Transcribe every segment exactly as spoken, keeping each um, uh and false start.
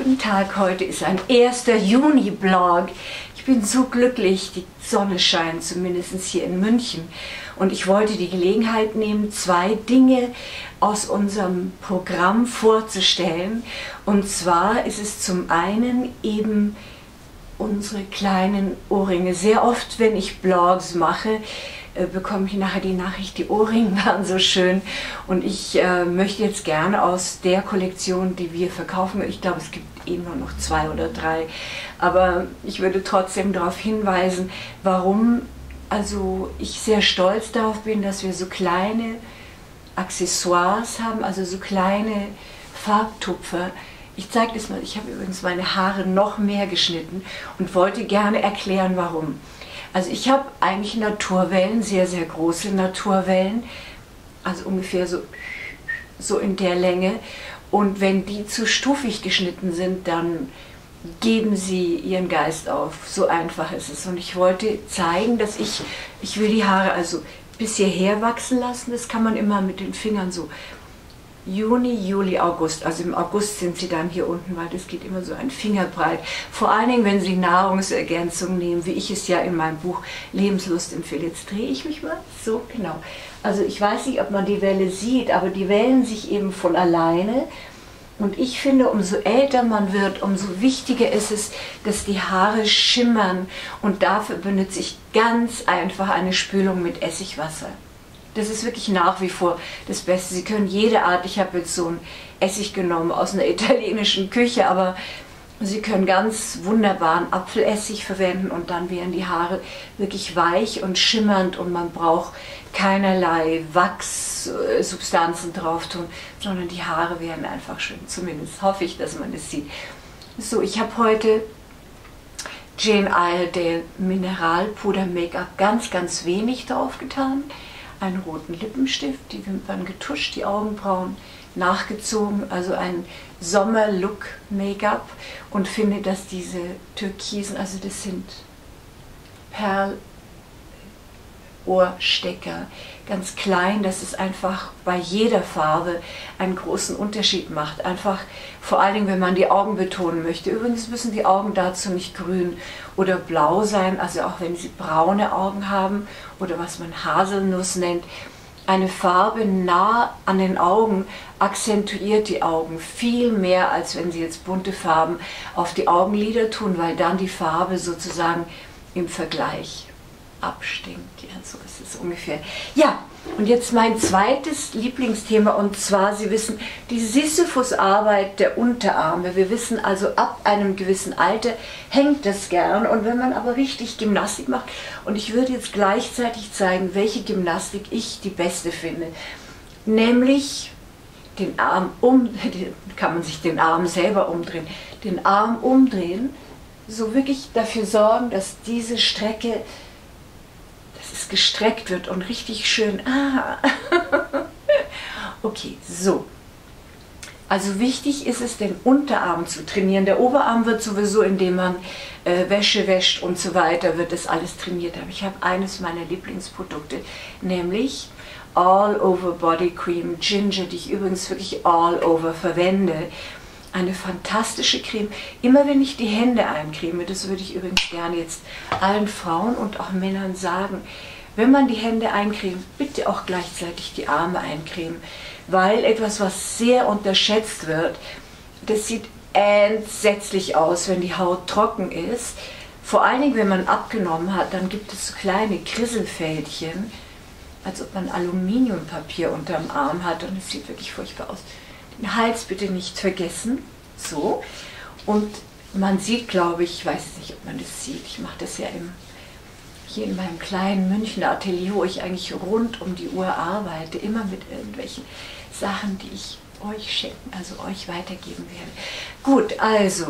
Guten Tag, heute ist ein erster Juni-Blog. Ich bin so glücklich, die Sonne scheint, zumindest hier in München. Und ich wollte die Gelegenheit nehmen, zwei Dinge aus unserem Programm vorzustellen. Und zwar ist es zum einen eben unsere kleinen Ohrringe. Sehr oft, wenn ich Blogs mache, bekomme ich nachher die Nachricht, die Ohrringe waren so schön, und ich äh, möchte jetzt gerne aus der Kollektion, die wir verkaufen, ich glaube es gibt eben nur noch zwei oder drei, aber ich würde trotzdem darauf hinweisen, warum also ich sehr stolz darauf bin, dass wir so kleine Accessoires haben, also so kleine Farbtupfer. Ich zeige das mal, ich habe übrigens meine Haare noch mehr geschnitten und wollte gerne erklären, warum. Also ich habe eigentlich Naturwellen, sehr, sehr große Naturwellen, also ungefähr so, so in der Länge. Und wenn die zu stufig geschnitten sind, dann geben sie ihren Geist auf. So einfach ist es. Und ich wollte zeigen, dass ich, ich will die Haare also bis hierher wachsen lassen. Das kann man immer mit den Fingern so. Juni, Juli, August. Also im August sind sie dann hier unten, weil das geht immer so ein Fingerbreit. Vor allen Dingen, wenn Sie Nahrungsergänzung nehmen, wie ich es ja in meinem Buch Lebenslust empfehle. Jetzt drehe ich mich mal. So, genau. Also ich weiß nicht, ob man die Welle sieht, aber die wellen sich eben von alleine. Und ich finde, umso älter man wird, umso wichtiger ist es, dass die Haare schimmern. Und dafür benutze ich ganz einfach eine Spülung mit Essigwasser. Das ist wirklich nach wie vor das Beste. Sie können jede Art, ich habe jetzt so einen Essig genommen aus einer italienischen Küche, aber Sie können ganz wunderbaren Apfelessig verwenden und dann werden die Haare wirklich weich und schimmernd und man braucht keinerlei Wachssubstanzen drauf tun, sondern die Haare werden einfach schön. Zumindest hoffe ich, dass man das sieht. So, ich habe heute Jane Iredale Mineralpuder Make-up ganz, ganz wenig drauf getan. Einen roten Lippenstift, die Wimpern getuscht, die Augenbrauen nachgezogen, also ein Sommer-Look-Make-up, und finde, dass diese Türkisen, also das sind Perlohrstecker, ganz klein, dass es einfach bei jeder Farbe einen großen Unterschied macht. Einfach vor allen Dingen, wenn man die Augen betonen möchte. Übrigens müssen die Augen dazu nicht grün oder blau sein, also auch wenn Sie braune Augen haben oder was man Haselnuss nennt. Eine Farbe nah an den Augen akzentuiert die Augen viel mehr, als wenn Sie jetzt bunte Farben auf die Augenlider tun, weil dann die Farbe sozusagen im Vergleich abstinkt. Ja, so ist es ungefähr. Ja, und jetzt mein zweites Lieblingsthema, und zwar, Sie wissen, die Sisyphus-Arbeit der Unterarme. Wir wissen also, ab einem gewissen Alter hängt das gern, und wenn man aber richtig Gymnastik macht, und ich würde jetzt gleichzeitig zeigen, welche Gymnastik ich die beste finde, nämlich den Arm um, kann man sich den Arm selber umdrehen, den Arm umdrehen, so wirklich dafür sorgen, dass diese Strecke, es gestreckt wird und richtig schön. Ah. Okay, so. Also wichtig ist es, den Unterarm zu trainieren. Der Oberarm wird sowieso, indem man äh, Wäsche wäscht und so weiter, wird das alles trainiert. Aber ich habe eines meiner Lieblingsprodukte, nämlich All Over Body Cream Ginger, die ich übrigens wirklich all over verwende. Eine fantastische Creme. Immer wenn ich die Hände eincreme, das würde ich übrigens gerne jetzt allen Frauen und auch Männern sagen, wenn man die Hände eincremt, bitte auch gleichzeitig die Arme eincremen, weil etwas, was sehr unterschätzt wird, das sieht entsetzlich aus, wenn die Haut trocken ist. Vor allen Dingen, wenn man abgenommen hat, dann gibt es so kleine Krisselfältchen, als ob man Aluminiumpapier unterm Arm hat, und es sieht wirklich furchtbar aus. Den Hals bitte nicht vergessen. So. Und man sieht, glaube ich, ich weiß nicht, ob man das sieht, ich mache das ja im, hier in meinem kleinen Münchner Atelier, wo ich eigentlich rund um die Uhr arbeite, immer mit irgendwelchen Sachen, die ich euch schenken, also euch weitergeben werde. Gut, also.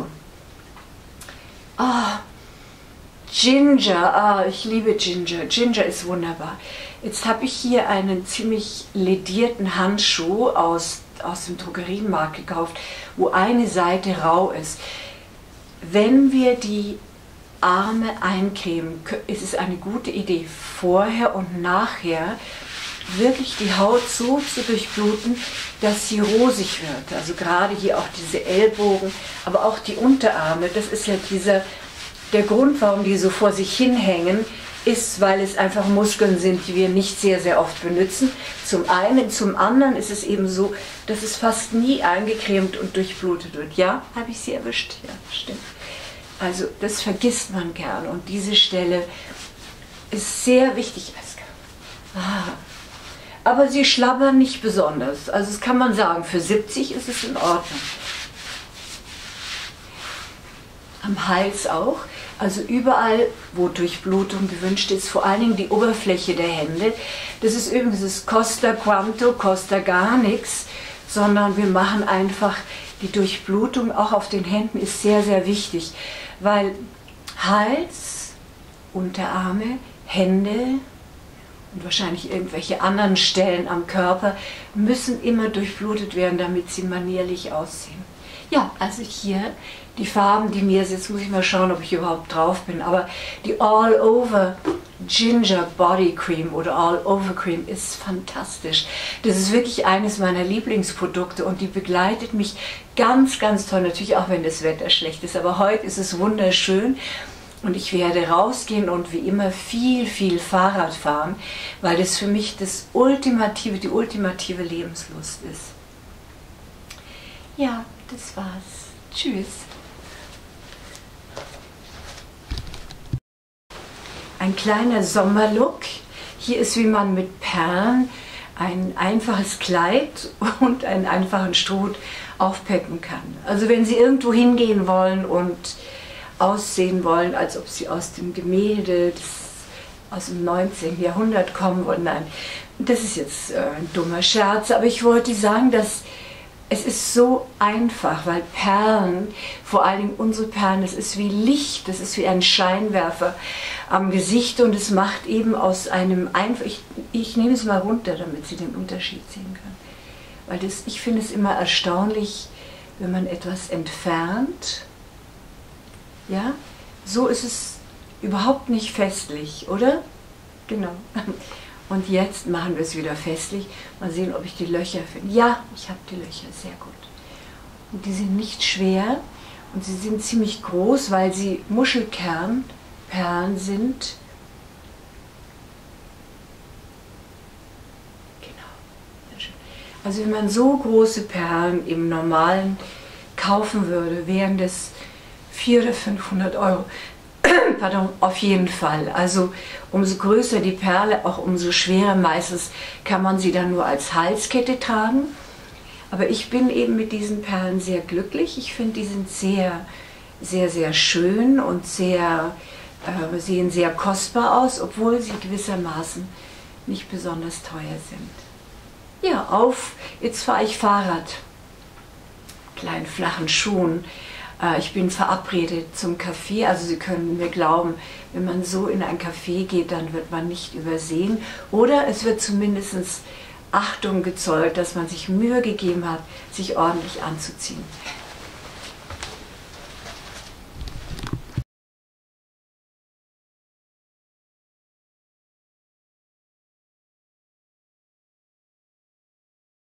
Ah, Ginger, ah, ich liebe Ginger. Ginger ist wunderbar. Jetzt habe ich hier einen ziemlich ledierten Handschuh aus aus dem Drogeriemarkt gekauft, wo eine Seite rau ist. Wenn wir die Arme eincremen, ist es eine gute Idee, vorher und nachher wirklich die Haut so zu durchbluten, dass sie rosig wird. Also gerade hier auch diese Ellbogen, aber auch die Unterarme. Das ist ja dieser, der Grund, warum die so vor sich hinhängen, ist, weil es einfach Muskeln sind, die wir nicht sehr, sehr oft benutzen. Zum einen, zum anderen ist es eben so, dass es fast nie eingecremt und durchblutet wird. Ja, habe ich Sie erwischt? Ja, stimmt. Also das vergisst man gern und diese Stelle ist sehr wichtig. Ah. Aber sie schlabbern nicht besonders. Also das kann man sagen, für siebzig ist es in Ordnung. Am Hals auch. Also überall, wo Durchblutung gewünscht ist, vor allen Dingen die Oberfläche der Hände. Das ist übrigens das Costa Quanto, Costa gar nichts, sondern wir machen einfach die Durchblutung auch auf den Händen ist sehr, sehr wichtig, weil Hals, Unterarme, Hände und wahrscheinlich irgendwelche anderen Stellen am Körper müssen immer durchblutet werden, damit sie manierlich aussehen. Ja, also hier die Farben, die mir jetzt muss ich mal schauen, ob ich überhaupt drauf bin, aber die All Over Ginger Body Cream oder All Over Cream ist fantastisch. Das ist wirklich eines meiner Lieblingsprodukte und die begleitet mich ganz, ganz toll. Natürlich auch, wenn das Wetter schlecht ist, aber heute ist es wunderschön. Und ich werde rausgehen und wie immer viel, viel Fahrrad fahren, weil das für mich das ultimative, die ultimative Lebenslust ist. Ja, das war's. Tschüss. Ein kleiner Sommerlook. Hier ist, wie man mit Perlen ein einfaches Kleid und einen einfachen Stroh aufpeppen kann. Also wenn Sie irgendwo hingehen wollen und aussehen wollen, als ob sie aus dem Gemälde des, aus dem neunzehnten Jahrhundert kommen wollen. Nein, das ist jetzt äh, ein dummer Scherz, aber ich wollte sagen, dass es ist so einfach, weil Perlen, vor allen Dingen unsere Perlen, das ist wie Licht, das ist wie ein Scheinwerfer am Gesicht und es macht eben aus einem einfach, ich, ich nehme es mal runter, damit Sie den Unterschied sehen können. Weil das, ich finde es immer erstaunlich, wenn man etwas entfernt. Ja, so ist es überhaupt nicht festlich, oder? Genau. Und jetzt machen wir es wieder festlich. Mal sehen, ob ich die Löcher finde. Ja, ich habe die Löcher, sehr gut. Und die sind nicht schwer und sie sind ziemlich groß, weil sie Muschelkernperlen sind. Genau, sehr schön. Also wenn man so große Perlen im Normalen kaufen würde, wären das vierhundert oder fünfhundert Euro. Pardon, auf jeden Fall. Also umso größer die Perle, auch umso schwerer. Meistens kann man sie dann nur als Halskette tragen. Aber ich bin eben mit diesen Perlen sehr glücklich. Ich finde, die sind sehr, sehr, sehr schön und sehr, äh, sehen sehr kostbar aus, obwohl sie gewissermaßen nicht besonders teuer sind. Ja, auf, jetzt fahre ich Fahrrad. Kleinen flachen Schuhen. Ich bin verabredet zum Café, also Sie können mir glauben, wenn man so in ein Café geht, dann wird man nicht übersehen oder es wird zumindest Achtung gezollt, dass man sich Mühe gegeben hat, sich ordentlich anzuziehen.